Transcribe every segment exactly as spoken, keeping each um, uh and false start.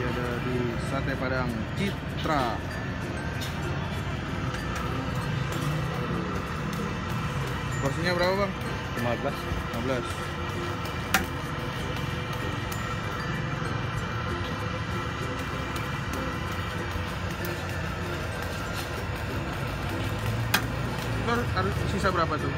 ada di Sate Padang Citra. Porsinya berapa bang? lima belas. lima belas. Itu harus sisa berapa tuh?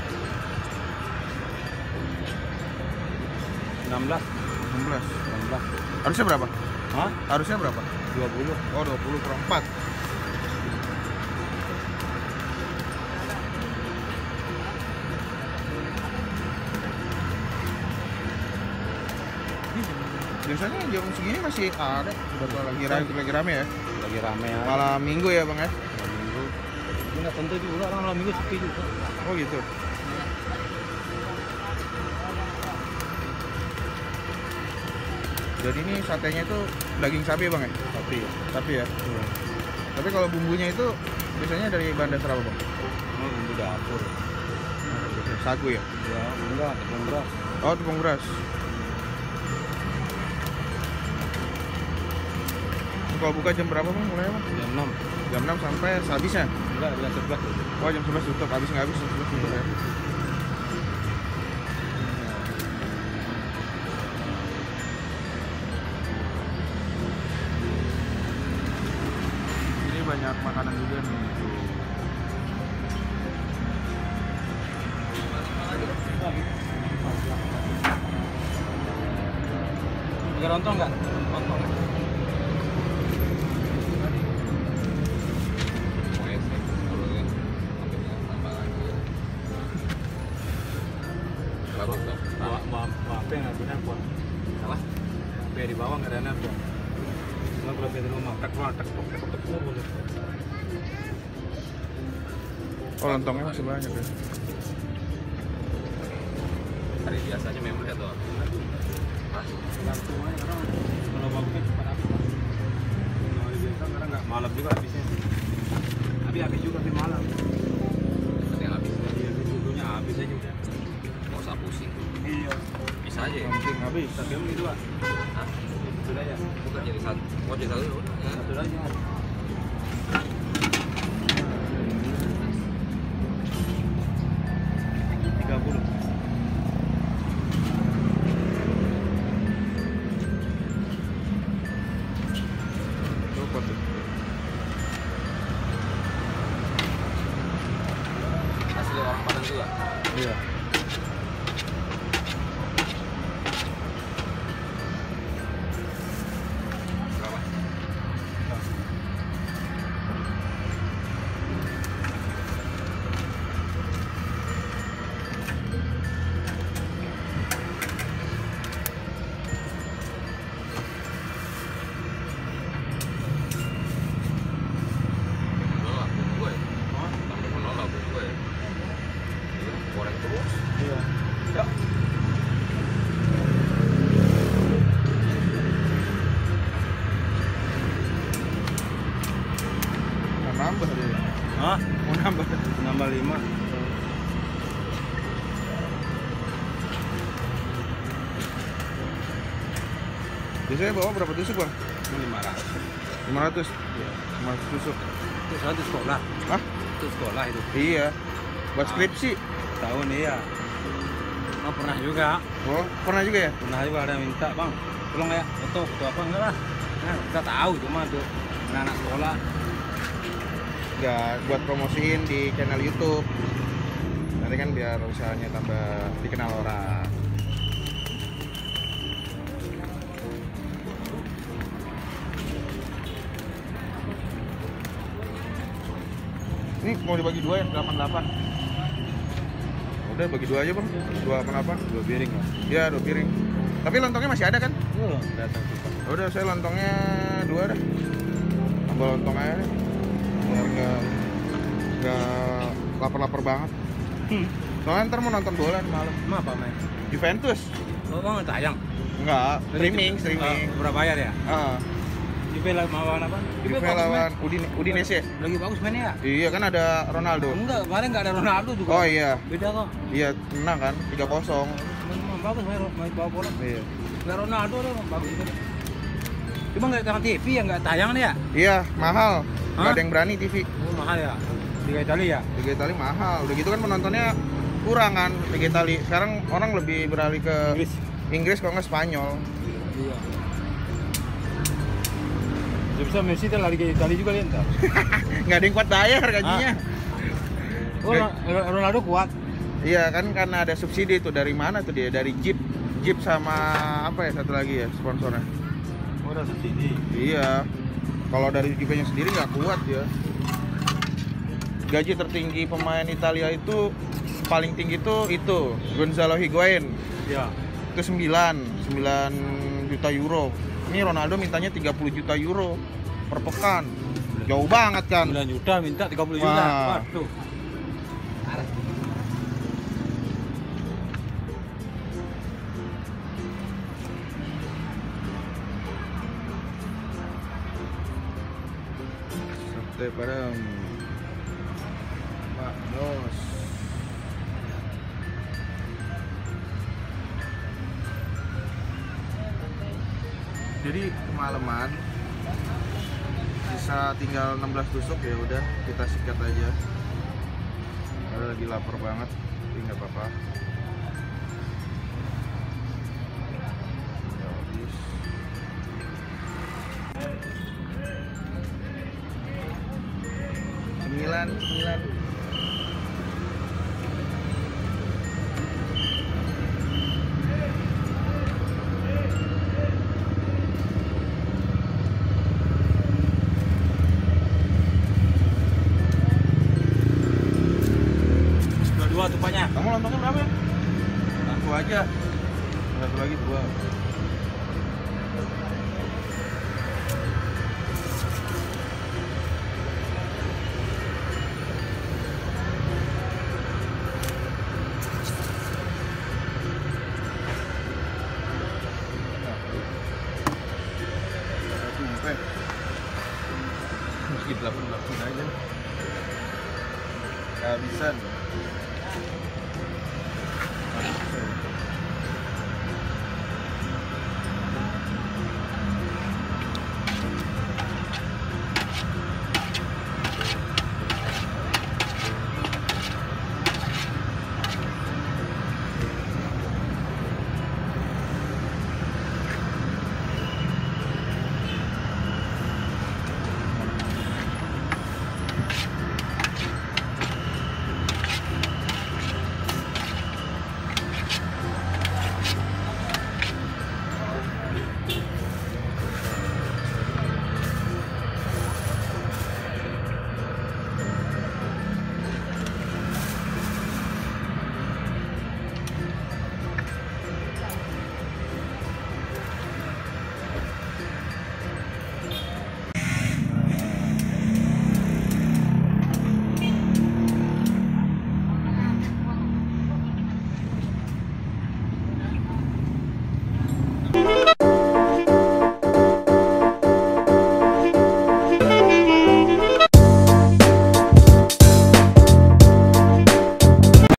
enam belas. enam belas. enam belas. Harusnya berapa? Hah? Harusnya berapa? dua puluh. Oh, dua puluh per empat. Biasanya jam segini masih ada, udah lagi rame, lagi rame ya. Lagi rame ya. Malam minggu ya bang ya. Malam minggu. Ini nggak tentu juga orang malam minggu sepi juga. Oh gitu. Jadi ini satenya itu daging sapi bang ya? Sapi ya. Sapi ya. Hmm. Tapi kalau bumbunya itu biasanya dari bahan dasar apa bang? Oh, bumbu dapur. Sagu ya? Ya, enggak, tepung beras. Oh, tepung beras. Kalau buka jam berapa bang mulai bang? Jam enam. Jam enam sampai sehabisnya? Enggak, jam sebelas. Oh, jam sebelas tutup, habis nggak habis jam sebelas tutup ya? Ini banyak makanan juga nih. Pakai lontong nggak? Lontong. Apa yang nggak benar pun? Salah? Apa di bawah nggak ada nafsu? Nggak berapa di rumah? Tak keluar, tak tok, tak tok boleh. Oh, lontongnya masih banyak ya. Hari biasanya memang lihat tuh. Langsung aja orang kalau bagusnya cepat habis. Kalau hari biasa karena nggak malam juga habisnya. Tapi habis juga di malam. Yang habis Iya, dulunya habis aja udah. mau usah pusing. Iya. Bisa aja ya. Yang penting habis. Tapi yang itu ah. Hah? Itu aja. Bukan jadi satu. Mau jadi satu dulu. Ya. Satu aja. tiga puluh. Berapa tuh? Asli orang Padang juga. Iya. Berapa? Menolak gue. Tambah menolak gue. Goreng terus. Iya. Ya. Mau nambah dia. Hah? Mau nambah. Nambah lima. Biasanya bawa berapa tusuk bang? lima ratus. lima ratus? Iya. lima ratus tusuk. Itu satu sekolah. Hah? Itu sekolah itu. Iya. Buat Ah. skripsi. Tahun iya. Oh, pernah juga. Oh, pernah juga ya? Pernah juga ada yang minta, bang, tolong ya foto foto apa enggak lah. Nah, kita tahu cuma tuh anak-anak sekolah. Nggak, buat promosiin di channel YouTube. Nanti kan biar usahanya tambah dikenal orang. Ini mau dibagi dua ya, delapan delapan. Udah bagi dua aja bang, dua delapan delapan. Dua piring lah. Ya dua piring. Tapi lontongnya masih ada kan? Oh, datang juga. Udah saya lontongnya dua dah. Tambah lontong aja deh. Biar nggak nggak lapar-lapar banget. Hmm. Soalnya ntar mau nonton bola nih malam. Emang apa main? Juventus. Oh, bang tayang. Enggak, streaming, streaming. Oh, berapa bayar ya? Ah, Juve lawan apa? Juve bagus lawan main. Udine, Udinese. Lagi bagus mainnya ya? Iya kan ada Ronaldo. Enggak, kemarin enggak ada Ronaldo juga. Oh iya, Beda kok. iya menang kan tiga kosong. Memang bagus main, main bawa bola. Iya. Enggak Ronaldo deh, bagus juga. Cuma nggak tayang T V ya, nggak tayang nih ya? Iya, mahal. Nggak Hah? ada yang berani T V. Oh, mahal ya. Liga Italia ya? Liga Italia mahal. Udah gitu kan penontonnya kurang kan Liga Italia. Sekarang orang lebih beralih ke Inggris. Inggris kalau nggak Spanyol. Iya. Bisa Messi dan Liga Italia juga lihat ntar. Nggak ada yang kuat bayar gajinya. Oh, Ron- Ronaldo kuat. Iya kan karena ada subsidi tuh dari mana tuh dia? Dari Jeep. Jeep sama apa ya satu lagi ya sponsornya? Oh, udah subsidi. Iya. Kalau dari Jeepnya sendiri nggak kuat ya. Gaji tertinggi pemain Italia itu paling tinggi tuh itu Gonzalo Higuain. Iya. Ke sembilan juta euro. Ini Ronaldo mintanya tiga puluh juta euro per pekan. Jauh banget kan? sembilan juta minta tiga puluh juta. Wah. Waduh. Sate bareng Pak Bos. Jadi kemalaman sisa tinggal enam belas tusuk ya udah kita sikat aja. Karena lagi lapar banget, tapi nggak apa-apa. Udah habis. Cemilan, cemilan. Dua-dua tupanya. Kamu lontongnya berapa ya? Aku aja. Satu lagi dua. Sumpah. Meski delapan delapan aja. Kehabisan.